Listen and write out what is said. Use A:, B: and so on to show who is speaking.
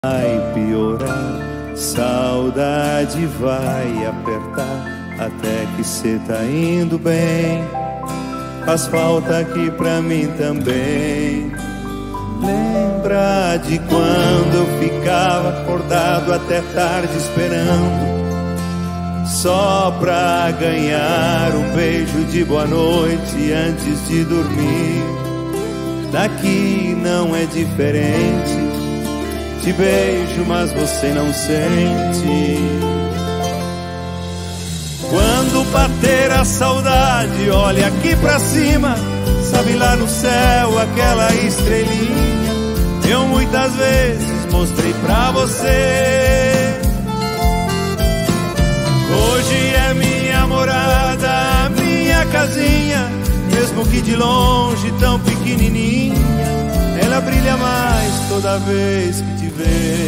A: vai piorar, saudade vai apertar, até que cê tá indo bem. Faz falta aqui pra mim também. Lembra de quando eu ficava acordado até tarde esperando, só pra ganhar um beijo de boa noite antes de dormir. Daqui não é diferente, te beijo, mas você não sente. Quando bater a saudade, olha aqui pra cima, sabe lá no céu aquela estrelinha eu muitas vezes mostrei pra você. Hoje é minha morada, minha casinha, mesmo que de longe tão pequenininha, ela brilha mais toda vez que te vejo.